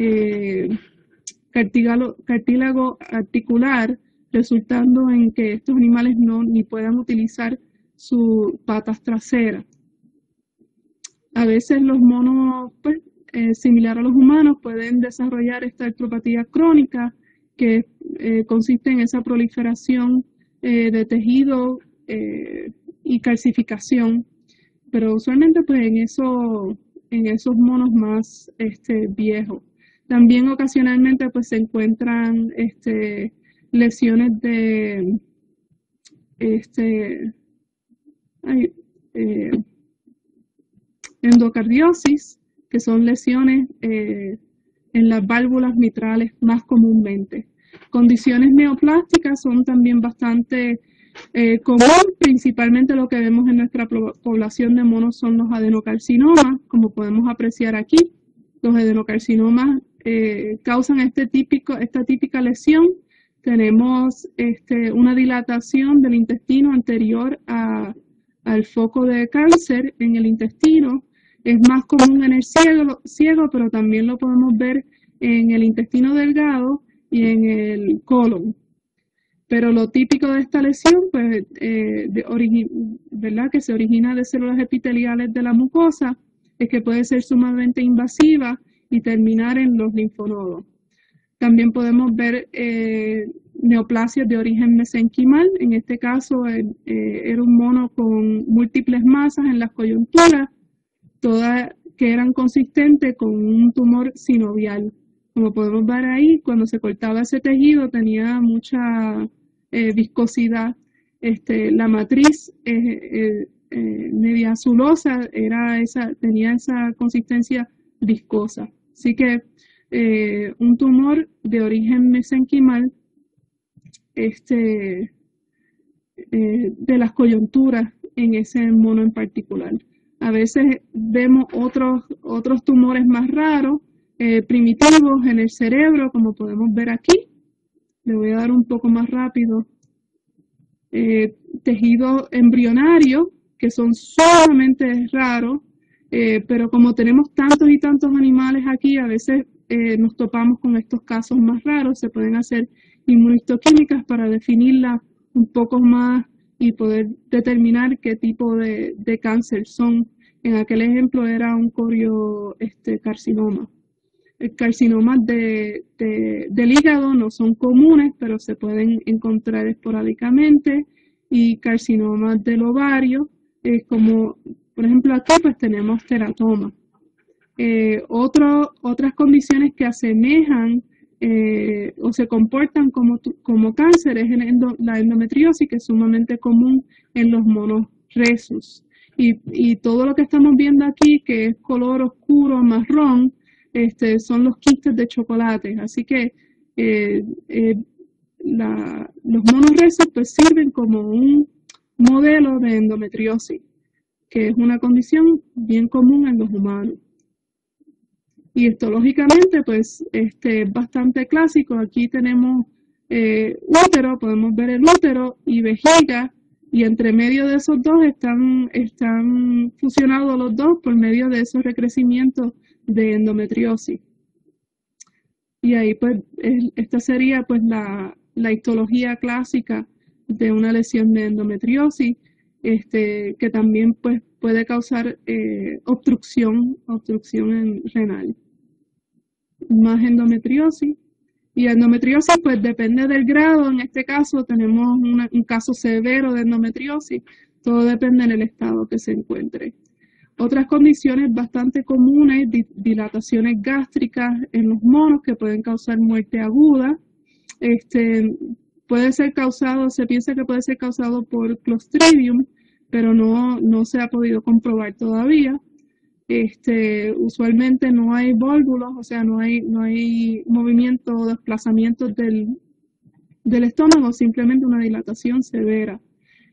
cartílago articular, resultando en que estos animales ni puedan utilizar sus patas traseras. A veces los monos, pues, similar a los humanos, pueden desarrollar esta artropatía crónica, que consiste en esa proliferación de tejido y calcificación, pero usualmente pues en esos monos más viejos. También ocasionalmente pues se encuentran lesiones de endocardiosis, que son lesiones en las válvulas mitrales más comúnmente. Condiciones neoplásticas son también bastante comunes. Principalmente lo que vemos en nuestra población de monos son los adenocarcinomas, como podemos apreciar aquí. Los adenocarcinomas causan esta típica lesión tenemos una dilatación del intestino anterior al foco de cáncer en el intestino. Es más común en el ciego, pero también lo podemos ver en el intestino delgado y en el colon. Pero lo típico de esta lesión, pues, ¿verdad? Que se origina de células epiteliales de la mucosa, es que puede ser sumamente invasiva y terminar en los linfonodos. También podemos ver neoplasias de origen mesenquimal. En este caso era un mono con múltiples masas en las coyunturas, todas que eran consistentes con un tumor sinovial. Como podemos ver ahí, cuando se cortaba ese tejido tenía mucha viscosidad. La matriz media azulosa tenía esa consistencia viscosa. Así que un tumor de origen mesenquimal de las coyunturas en ese mono en particular. A veces vemos otros tumores más raros, primitivos en el cerebro, como podemos ver aquí. Le voy a dar un poco más rápido. Tejido embrionario, que son sumamente raros, pero como tenemos tantos y tantos animales aquí, a veces nos topamos con estos casos más raros. Se pueden hacer inmunistoquímicas para definirla un poco más y poder determinar qué tipo de cáncer son. En aquel ejemplo era un coriocarcinoma. Carcinomas del hígado no son comunes, pero se pueden encontrar esporádicamente, y carcinomas del ovario, como por ejemplo aquí pues tenemos teratoma. Otras condiciones que asemejan o se comportan como cáncer es la endometriosis, que es sumamente común en los monos rhesus. Y todo lo que estamos viendo aquí, que es color oscuro, marrón, son los quistes de chocolate. Así que los monos rhesus pues sirven como un modelo de endometriosis, que es una condición bien común en los humanos. Y histológicamente pues es bastante clásico. Aquí tenemos útero, podemos ver el útero y vejiga, y entre medio de esos dos están fusionados los dos por medio de esos recrecimientos de endometriosis. Y ahí pues esta sería pues la histología clásica de una lesión de endometriosis, que también pues puede causar obstrucción renal. Más endometriosis. Y endometriosis pues depende del grado. En este caso tenemos un caso severo de endometriosis. Todo depende del estado que se encuentre. Otras condiciones bastante comunes, dilataciones gástricas en los monos, que pueden causar muerte aguda. Puede ser causado, se piensa que puede ser causado por Clostridium, pero no se ha podido comprobar todavía. Usualmente no hay vólvulos, o sea, no hay movimiento o desplazamiento del estómago, simplemente una dilatación severa.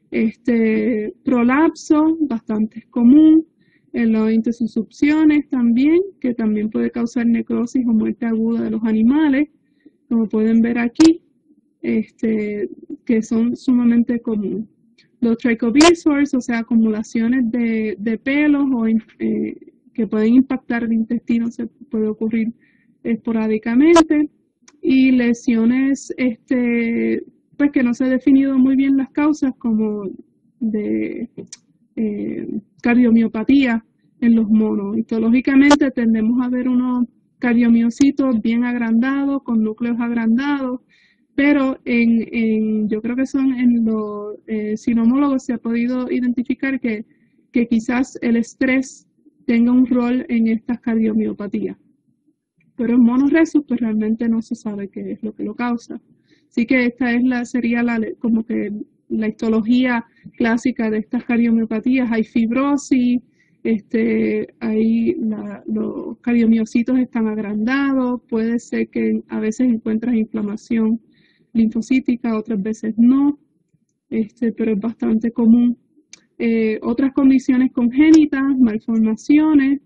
Prolapso, bastante común. En las intussuscepciones también, que también puede causar necrosis o muerte aguda de los animales, como pueden ver aquí, que son sumamente comunes. Los trichobezoars, o sea, acumulaciones de pelos que pueden impactar el intestino, se puede ocurrir esporádicamente. Y lesiones pues que no se han definido muy bien las causas, como de cardiomiopatía en los monos. Histológicamente tendemos a ver unos cardiomiocitos bien agrandados, con núcleos agrandados, pero yo creo que son en los sinomólogos se ha podido identificar que quizás el estrés tenga un rol en estas cardiomiopatías. Pero en monos rhesus pues realmente no se sabe qué es lo que lo causa. Así que esta sería como que la histología clásica de estas cardiomiopatías. Hay fibrosis, los cardiomiocitos están agrandados, puede ser que a veces encuentras inflamación linfocítica, otras veces no, pero es bastante común. Otras condiciones congénitas, malformaciones,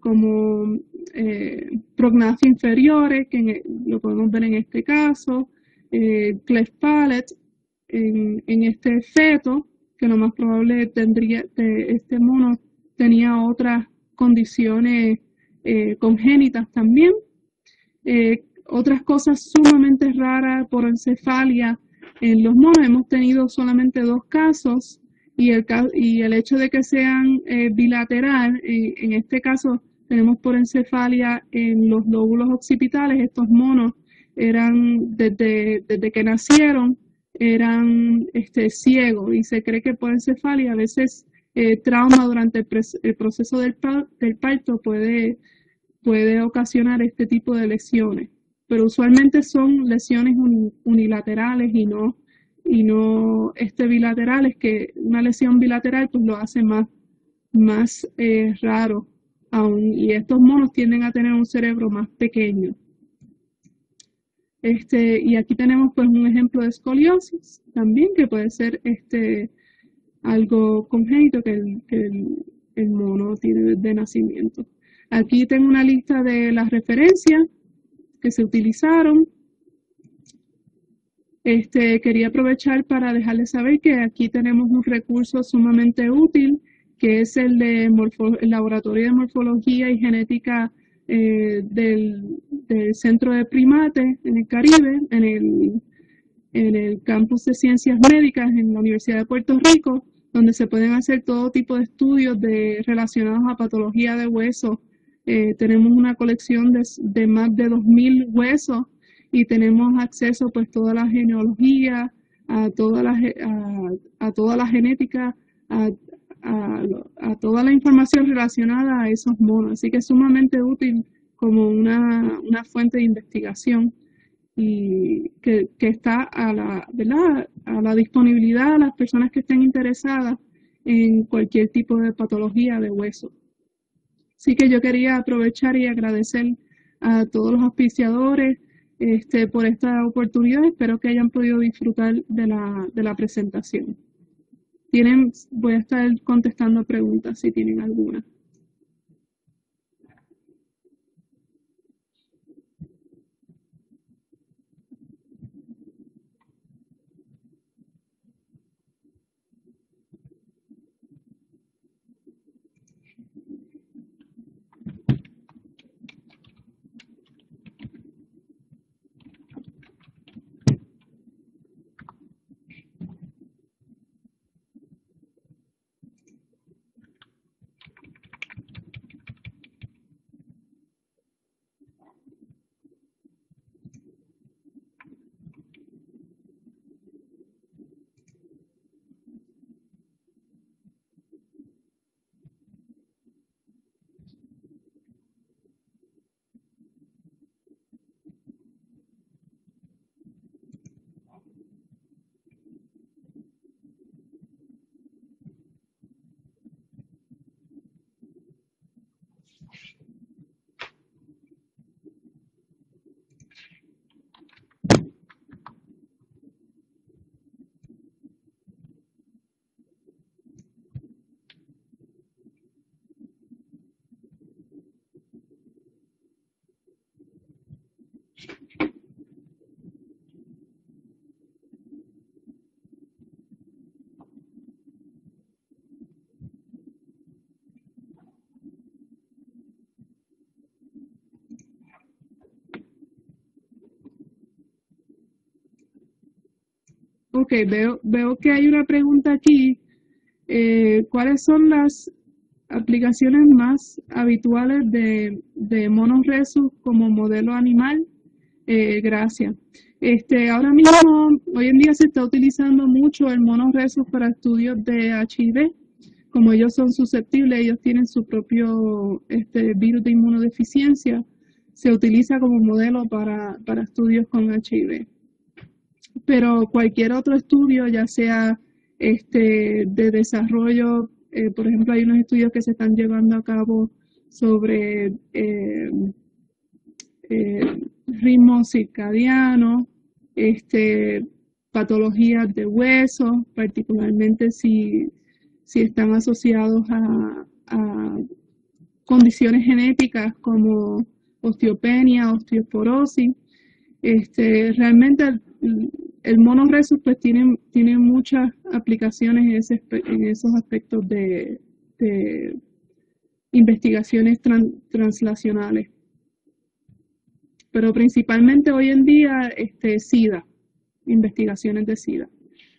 como prognasia inferiores, que lo podemos ver en este caso, cleft palate en este feto, que lo más probable este mono tenía otras condiciones congénitas también. Otras cosas sumamente raras por encefalia en los monos, hemos tenido solamente 2 casos y el hecho de que sean bilateral, en este caso tenemos por encefalia en los lóbulos occipitales. Estos monos eran, desde que nacieron, eran ciegos, y se cree que por encefalia a veces trauma durante el proceso del parto puede ocasionar este tipo de lesiones, pero usualmente son lesiones unilaterales y no bilaterales, que una lesión bilateral pues lo hace más raro aún, y estos monos tienden a tener un cerebro más pequeño. Y aquí tenemos pues un ejemplo de escoliosis también, que puede ser algo congénito que el mono tiene de nacimiento. Aquí tengo una lista de las referencias que se utilizaron. Quería aprovechar para dejarles saber que aquí tenemos un recurso sumamente útil, que es el Laboratorio de Morfología y Genética del Centro de Primates en el Caribe, en el campus de Ciencias Médicas en la Universidad de Puerto Rico, donde se pueden hacer todo tipo de estudios relacionados a patología de hueso. Tenemos una colección de más de 2.000 huesos y tenemos acceso pues toda la genealogía, a toda la genética, a toda la información relacionada a esos monos. Así que es sumamente útil como una fuente de investigación, y que está a la disponibilidad de las personas que estén interesadas en cualquier tipo de patología de hueso. Así que yo quería aprovechar y agradecer a todos los auspiciadores por esta oportunidad. Espero que hayan podido disfrutar de la presentación. Voy a estar contestando preguntas si tienen alguna. Ok, veo que hay una pregunta aquí. ¿Cuáles son las aplicaciones más habituales de monos rhesus como modelo animal? Gracias. Ahora mismo, hoy en día se está utilizando mucho el mono rhesus para estudios de HIV. Como ellos son susceptibles, ellos tienen su propio virus de inmunodeficiencia, se utiliza como modelo para estudios con HIV. Pero cualquier otro estudio, ya sea de desarrollo, por ejemplo, hay unos estudios que se están llevando a cabo sobre ritmo circadiano, patologías de hueso, particularmente si están asociados a condiciones genéticas como osteopenia, osteoporosis. Realmente el monoresus pues tiene muchas aplicaciones en esos aspectos de investigaciones translacionales, pero principalmente hoy en día SIDA, investigaciones de SIDA.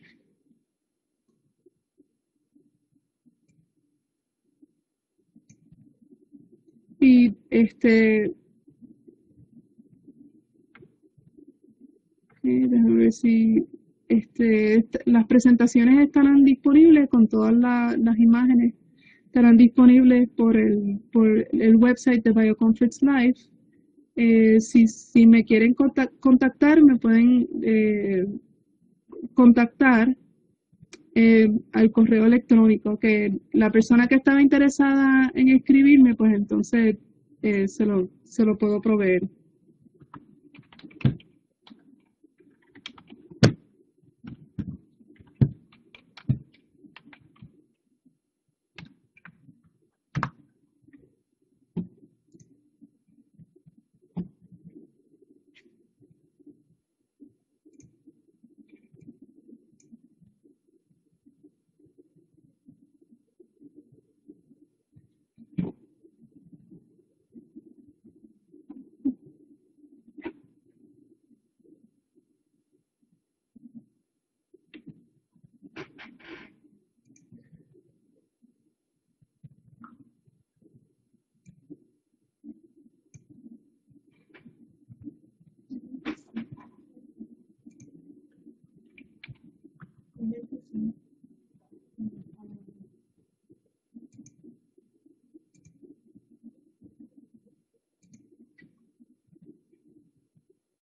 Y déjame ver si las presentaciones estarán disponibles con todas las imágenes, estarán disponibles por el website de Bioconflicts Live. Si me quieren contactar, me pueden contactar al correo electrónico, que la persona que estaba interesada en escribirme, pues entonces se lo puedo proveer.